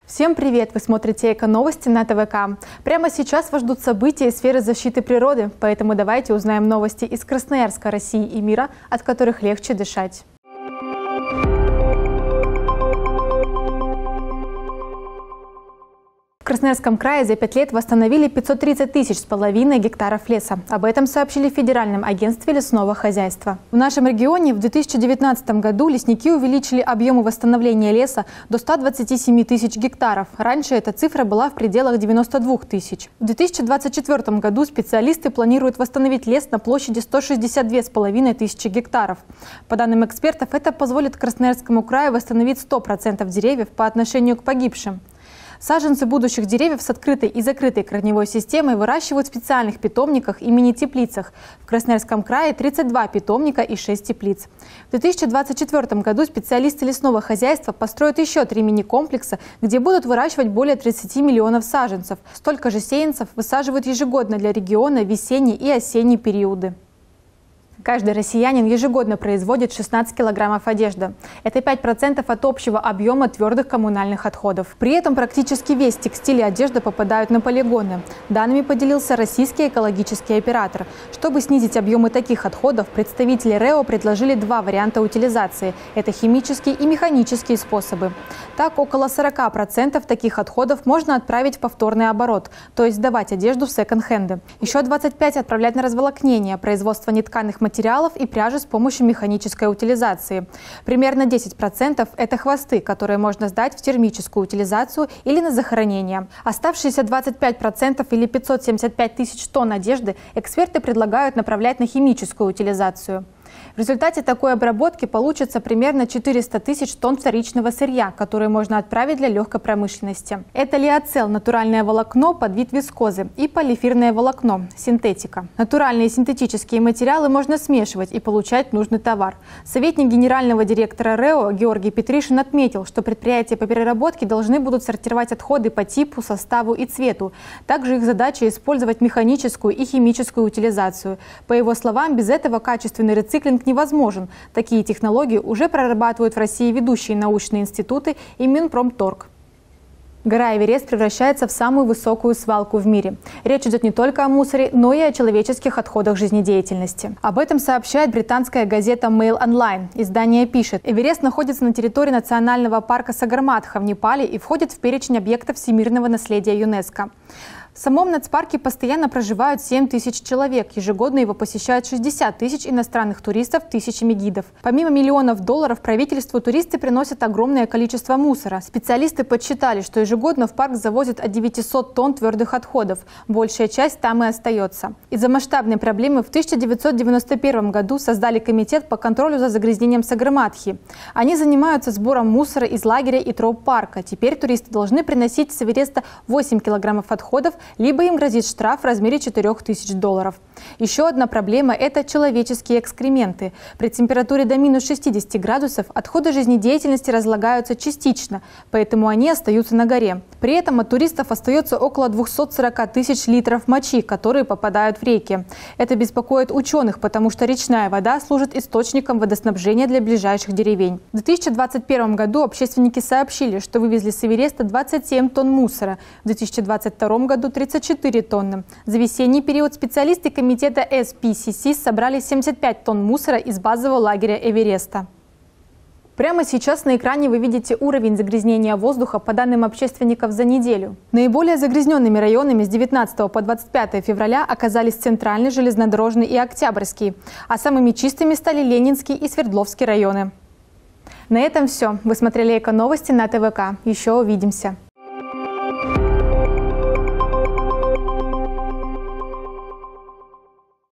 Всем привет! Вы смотрите «Эко-новости» на ТВК. Прямо сейчас вас ждут события из сферы защиты природы, поэтому давайте узнаем новости из Красноярска, России и мира, от которых легче дышать. В Красноярском крае за 5 лет восстановили 530 тысяч с половиной гектаров леса. Об этом сообщили в Федеральном агентстве лесного хозяйства. В нашем регионе в 2019 году лесники увеличили объемы восстановления леса до 127 тысяч гектаров. Раньше эта цифра была в пределах 92 тысяч. В 2024 году специалисты планируют восстановить лес на площади 162,5 тысячи гектаров. По данным экспертов, это позволит Красноярскому краю восстановить 100% деревьев по отношению к погибшим. Саженцы будущих деревьев с открытой и закрытой корневой системой выращивают в специальных питомниках и мини-теплицах. В Красноярском крае 32 питомника и 6 теплиц. В 2024 году специалисты лесного хозяйства построят еще 3 мини-комплекса, где будут выращивать более 30 миллионов саженцев. Столько же сеянцев высаживают ежегодно для региона в весенний и осенний периоды. Каждый россиянин ежегодно производит 16 килограммов одежды. Это 5% от общего объема твердых коммунальных отходов. При этом практически весь текстиль и одежда попадают на полигоны. Данными поделился российский экологический оператор. Чтобы снизить объемы таких отходов, представители РЭО предложили два варианта утилизации. Это химические и механические способы. Так, около 40% таких отходов можно отправить в повторный оборот, то есть сдавать одежду в секонд-хенды. Еще 25% отправлять на разволокнение, производство нетканых материалов и пряжи с помощью механической утилизации. Примерно 10% – это хвосты, которые можно сдать в термическую утилизацию или на захоронение. Оставшиеся 25% или 575 тысяч тонн одежды эксперты предлагают направлять на химическую утилизацию. В результате такой обработки получится примерно 400 тысяч тонн вторичного сырья, которые можно отправить для легкой промышленности. Это лиоцел – натуральное волокно под вид вискозы, и полиэфирное волокно – синтетика. Натуральные и синтетические материалы можно смешивать и получать нужный товар. Советник генерального директора РЭО Георгий Петришин отметил, что предприятия по переработке должны будут сортировать отходы по типу, составу и цвету. Также их задача – использовать механическую и химическую утилизацию. По его словам, без этого качественный рециклинг невозможен. Такие технологии уже прорабатывают в России ведущие научные институты и Минпромторг. Гора Эверест превращается в самую высокую свалку в мире. Речь идет не только о мусоре, но и о человеческих отходах жизнедеятельности. Об этом сообщает британская газета Mail Online. Издание пишет: Эверест находится на территории национального парка Сагарматха в Непале и входит в перечень объектов всемирного наследия ЮНЕСКо. В самом нацпарке постоянно проживают 7 тысяч человек. Ежегодно его посещают 60 тысяч иностранных туристов тысячами гидов. Помимо миллионов долларов правительству туристы приносят огромное количество мусора. Специалисты подсчитали, что ежегодно в парк завозят от 900 тонн твердых отходов. Большая часть там и остается. Из-за масштабной проблемы в 1991 году создали комитет по контролю за загрязнением Сагарматхи. Они занимаются сбором мусора из лагеря и троп парка. Теперь туристы должны приносить с Эвереста 8 килограммов отходов, либо им грозит штраф в размере $4000. Еще одна проблема – это человеческие экскременты. При температуре до минус 60 градусов отходы жизнедеятельности разлагаются частично, поэтому они остаются на горе. При этом от туристов остается около 240 тысяч литров мочи, которые попадают в реки. Это беспокоит ученых, потому что речная вода служит источником водоснабжения для ближайших деревень. В 2021 году общественники сообщили, что вывезли с Эвереста 27 тонн мусора, в 2022 году 34 тонны. За весенний период специалисты комитета SPCC собрали 75 тонн мусора из базового лагеря Эвереста. Прямо сейчас на экране вы видите уровень загрязнения воздуха по данным общественников за неделю. Наиболее загрязненными районами с 19 по 25 февраля оказались Центральный, Железнодорожный и Октябрьский, а самыми чистыми стали Ленинский и Свердловский районы. На этом все. Вы смотрели «Эко-новости» на ТВК. Еще увидимся.